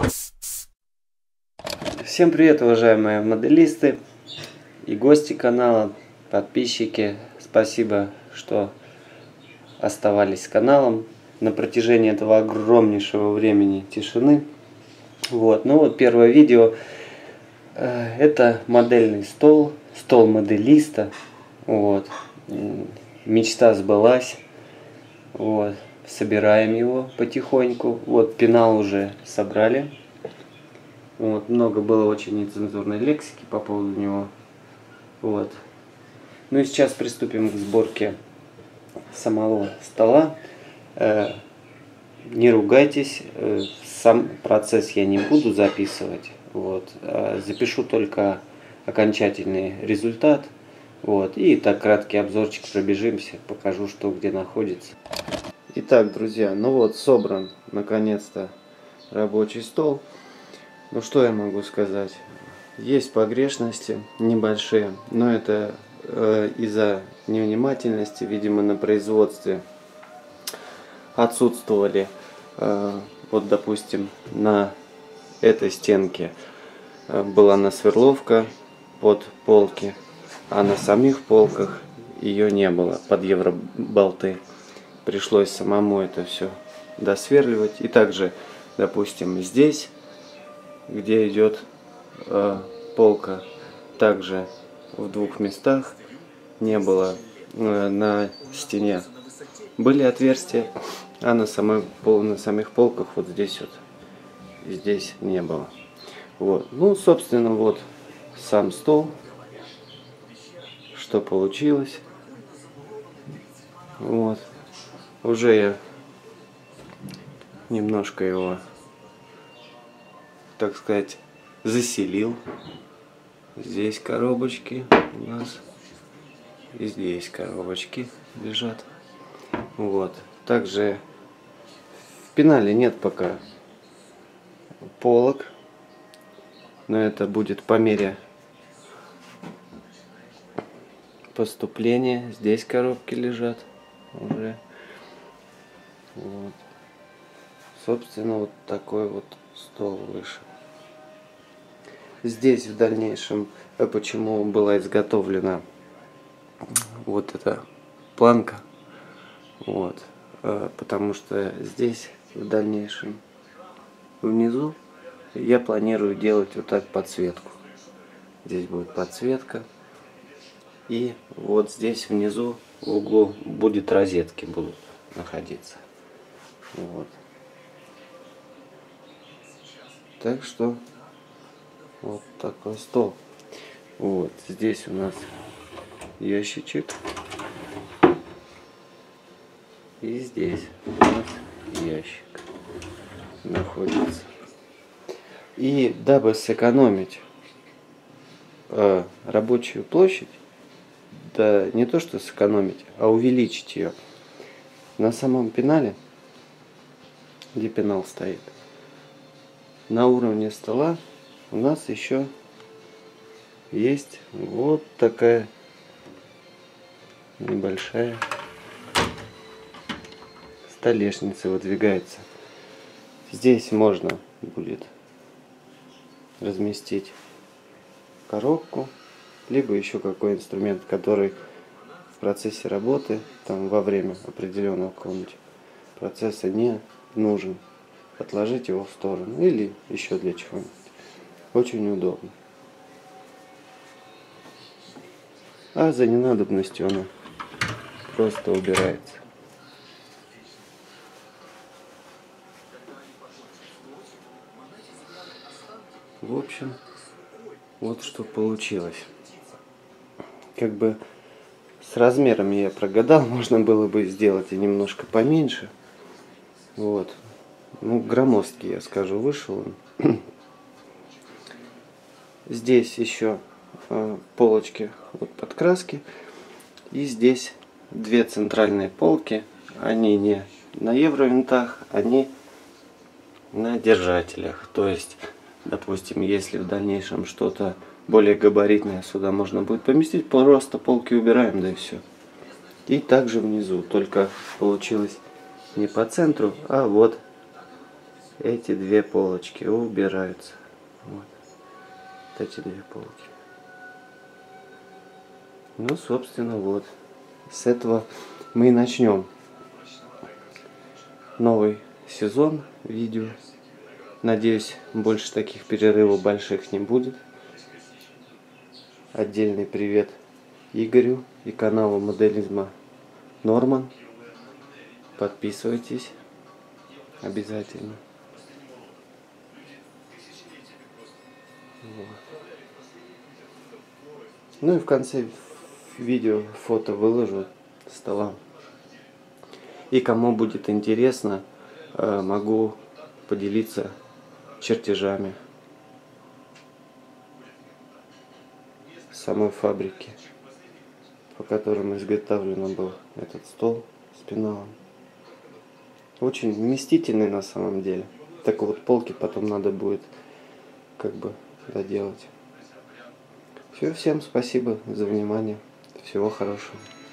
Всем привет, уважаемые моделисты и гости канала, подписчики. Спасибо, что оставались с каналом на протяжении этого огромнейшего времени тишины. Первое видео. Это модельный стол, стол моделиста. Мечта сбылась. Собираем его потихоньку. Пенал уже собрали. Много было очень нецензурной лексики по поводу него. Ну и сейчас приступим к сборке самого стола. Не ругайтесь, сам процесс я не буду записывать. Запишу только окончательный результат. И так краткий обзорчик пробежимся, покажу, что где находится. Итак, друзья, собран наконец-то рабочий стол. Что я могу сказать? Есть погрешности небольшие, но это из-за невнимательности, видимо, на производстве отсутствовали. Допустим, на этой стенке была насверловка под полки, а на самих полках ее не было под евроболты. Пришлось самому это все досверливать. И также, допустим, здесь, где идет полка, также в двух местах не было на стене. Были отверстия, а на самих полках здесь не было. Собственно, сам стол, что получилось. Уже я немножко его, так сказать, заселил. Здесь коробочки у нас, и здесь коробочки лежат. Также в пенале нет пока полок, но это будет по мере поступления. Здесь коробки лежат уже. Собственно, такой стол вышел. Здесь в дальнейшем, почему была изготовлена эта планка, потому что здесь в дальнейшем внизу я планирую делать так подсветку. Здесь будет подсветка, и здесь внизу в углу будут розетки находиться. Так что такой стол. Здесь у нас ящичек. И здесь у нас ящик находится. И дабы сэкономить рабочую площадь, да не то что сэкономить, а увеличить ее, на самом пенале, где пенал стоит, на уровне стола у нас еще есть такая небольшая столешница выдвигается. Здесь можно будет разместить коробку, либо еще какой инструмент, который в процессе работы, во время определенного какого-нибудь процесса не нужен. Отложить его в сторону или еще для чего-нибудь. Очень удобно. А за ненадобностью она просто убирается. В общем, что получилось. С размерами я прогадал, можно было бы сделать и немножко поменьше. Громоздкий, я скажу, вышел он. Здесь еще полочки подкраски. И здесь две центральные полки. Они не на евровинтах, они на держателях. То есть, допустим, если в дальнейшем что-то более габаритное сюда можно будет поместить, просто полки убираем, да и все. И также внизу, только получилось не по центру, а эти две полочки убираются. Вот эти две полки. Ну, собственно, вот. С этого мы и начнем новый сезон видео. Надеюсь, больше таких перерывов больших не будет. Отдельный привет Игорю и каналу моделизма Норман. Подписывайтесь обязательно. Вот. Ну и в конце видео фото выложу стола. И кому будет интересно, могу поделиться чертежами самой фабрики, по которым изготовлен был этот стол с пеналом. Очень вместительный на самом деле. Так вот, полки потом надо будет как бы доделать. Все, всем спасибо за внимание. Всего хорошего.